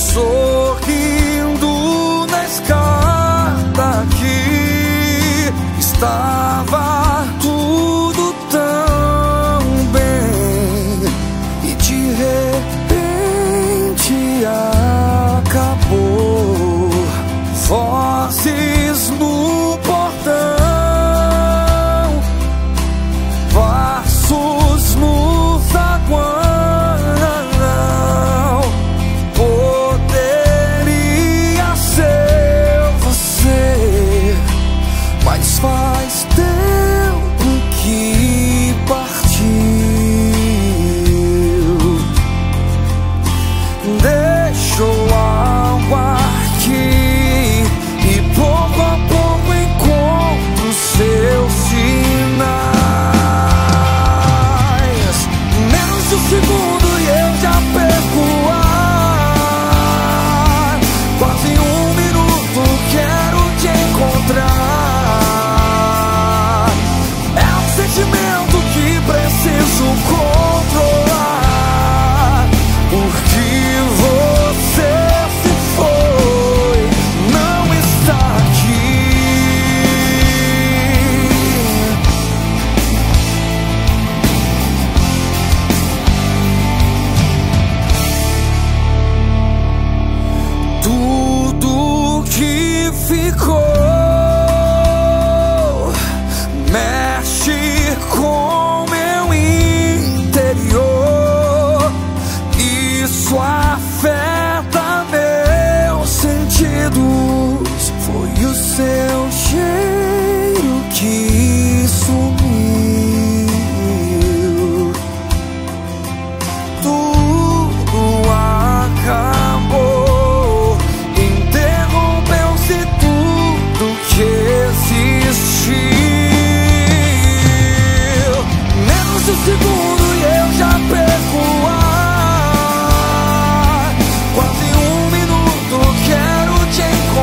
sorrindo na escada que estava tudo tão bem e de repente acabou. Vozes no portão, passos no saguão. Poderia ser você, mas faz tempo que partiu. Deixou algo aqui e pouco a pouco encontro seus sinais. Menos de um segundo e eu já perco o ar. Quase um minuto quero te encontrar. É um sentimento que preciso controlar, porque você se foi, não está aqui. Tudo que ficou mexe com meu interior. Isso afeta meus sentidos. Foi o seu cheiro que sumiu. Tudo acabou, interrompeu-se tudo que existiu. Menos de um segundo e eu já perco o ar. Quase um minuto quero te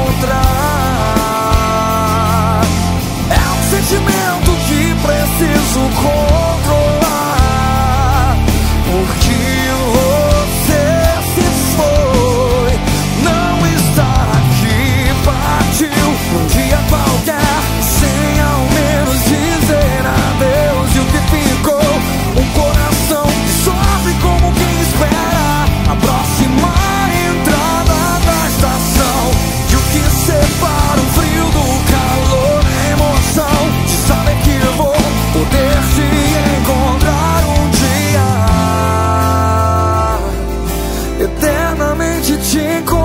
encontrar. É um sentimento que preciso controlar, porque você se foi, não está aqui. Partiu num dia qualquer, sem ao menos dizer adeus. E o que ficou? Um coração que sofre como quem espera a próxima entrada da estação. E o que separa o frio do calor, a emoção de saber que eu vou poder te encontrar um dia, eternamente te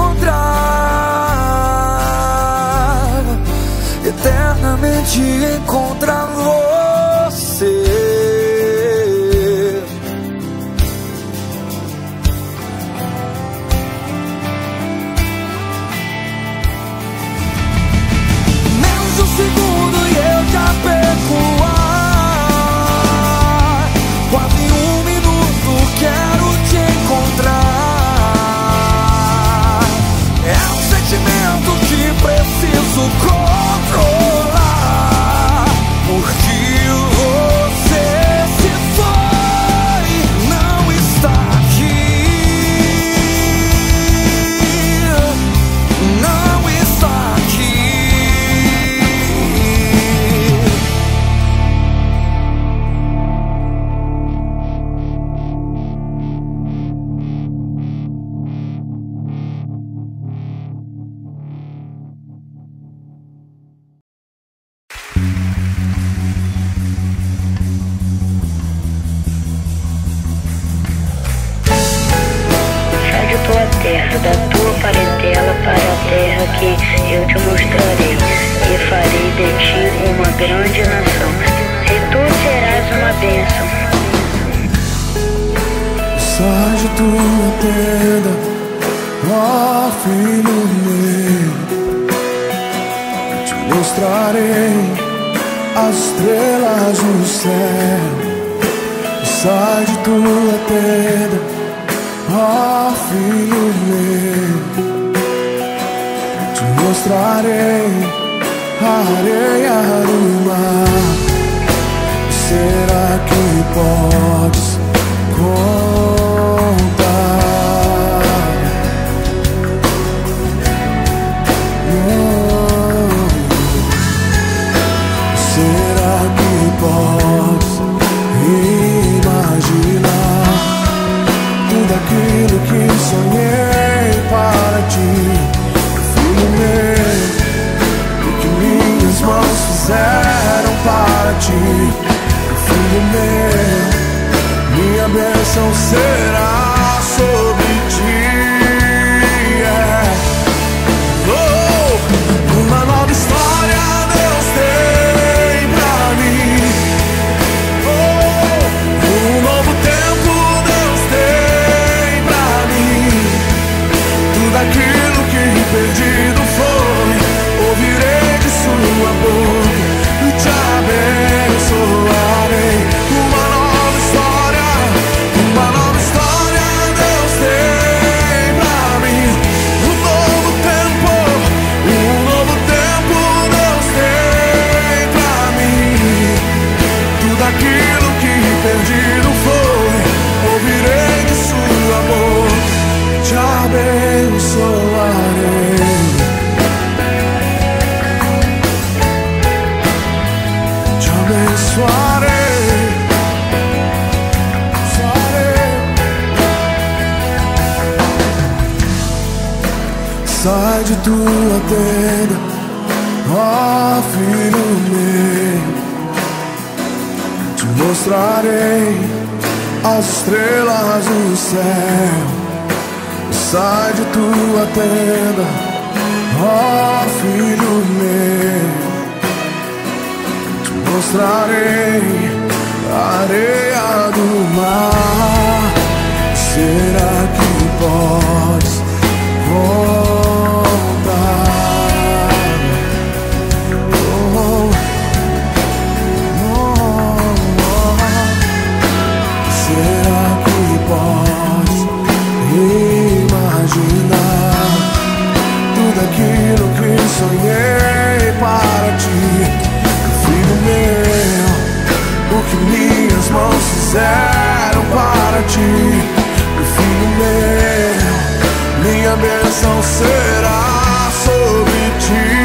encontrar, eternamente encontrar você. Menos de um segundo e eu já perco o ar. Quase um minuto quero te encontrar. É um sentimento que preciso controlar, porque você se foi, não está aqui. Não está aqui. Sai de tua terra, da tua parentela para a terra que eu te mostrarei, e farei de ti uma grande nação, e tu serás uma bênção. Sai de tua tenda, ó filho meu, te mostrarei as estrelas no céu. Sai de tua tenda, ó filho meu, te mostrarei a areia do mar. Será que podes contar bênção será sobre ti. Uma nova história Deus tem pra mim. Um novo tempo Deus tem pra mim. Tudo aquilo que perdido foi, ouvirei de sua boca e te abençoarei. Uma nova história Deus tem pra mim. Um novo tempo Deus tem pra mim. Tudo aquilo que perdido foi, ouvirei de sua boca, te abençoarei. Te abençoarei. Sai de tua tenda, ó filho meu, te mostrarei as estrelas do céu. Sai de tua tenda, ó filho meu, te mostrarei a areia do mar. Será que podes voltar? Será que podes imaginar tudo aquilo que sonhei para ti? Filho meu, o que minhas mãos fizeram para ti? Filho meu, minha bênção será sobre ti.